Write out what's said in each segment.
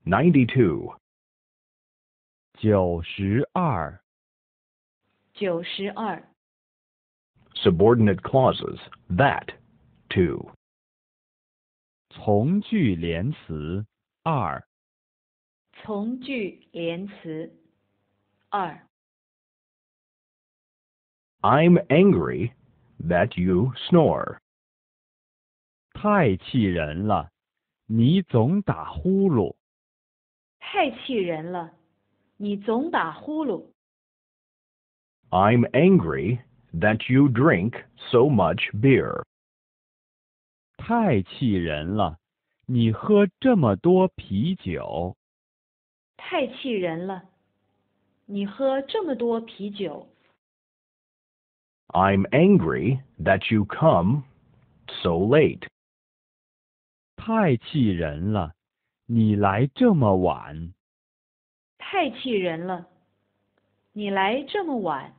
92. 92. 92. Subordinate clauses. That, to. 从句连词2。 从句连词2。 I'm angry that you snore. 太气人了，你总打呼噜。 太气人了，你总打呼噜。 I'm angry that you drink so much beer. 太气人了，你喝这么多啤酒。 太气人了，你喝这么多啤酒。 I'm angry that you come so late. 太气人了，你来这么晚。 太气人了，你来这么晚。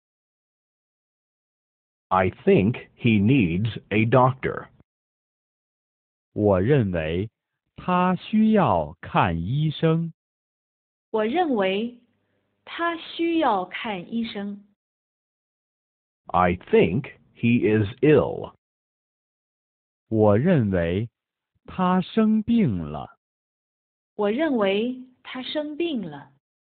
I think he needs a doctor. 我认为他需要看医生。 我认为他需要看医生。 I think he is ill. 我认为他生病了。 我认为他生病了。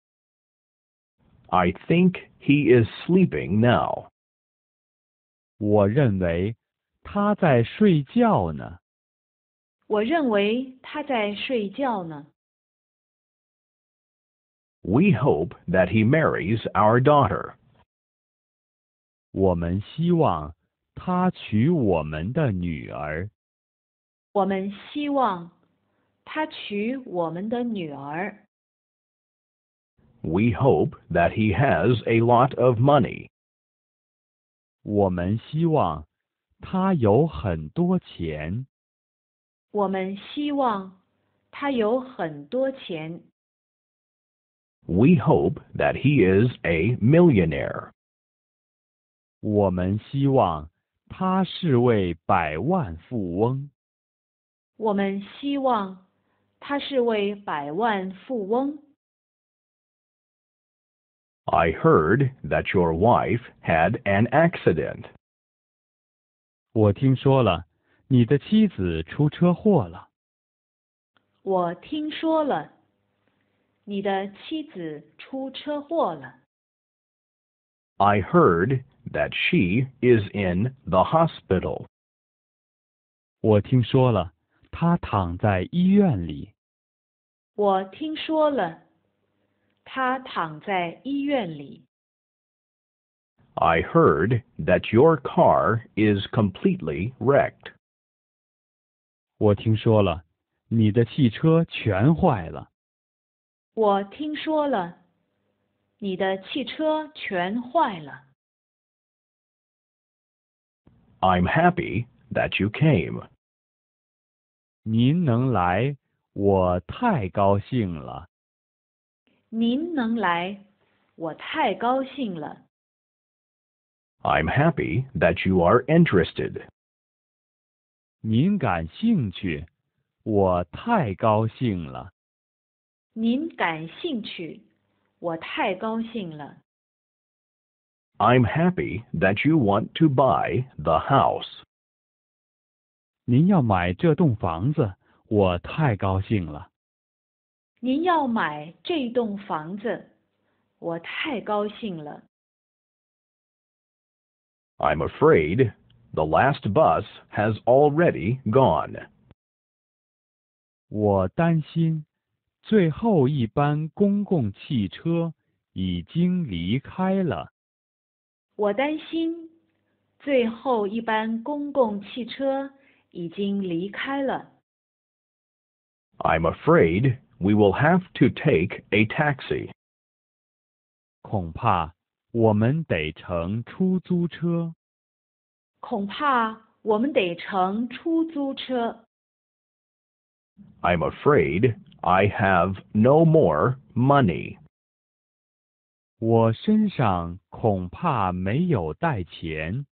I think he is sleeping now. 我认为他在睡觉呢。 我认为他在睡觉呢。 We hope that he marries our daughter. 我们希望他娶我们的女儿。 我们希望他娶我们的女儿。 We hope that he has a lot of money. 我们希望他有很多钱。 我们希望他有很多钱。 We hope that he is a millionaire. 我们希望他是位百万富翁。 我们希望他是位百万富翁。 I heard that your wife had an accident. 我听说了，你的妻子出车祸了。 我听说了，你的妻子出车祸了。 I heard that she is in the hospital. 我听说了，她躺在医院里。 我听说了，他躺在医院里。 I heard that your car is completely wrecked. 我听说了，你的汽车全坏了。 我听说了，你的汽车全坏了。 I'm happy that you came. 您能来，我太高兴了。 您能来，我太高兴了。 I'm happy that you are interested. 您感兴趣，我太高兴了。 您感兴趣，我太高兴了。 I'm happy that you want to buy the house. 您要买这栋房子，我太高兴了。 您要买这栋房子，我太高兴了。 I'm afraid the last bus has already gone. 我担心最后一班公共汽车已经离开了。 我担心最后一班公共汽车已经离开了。 I'm afraid we will have to take a taxi. 恐怕我们得乘出租车。 恐怕我们得乘出租车。 I'm afraid I have no more money. 我身上恐怕没有带钱。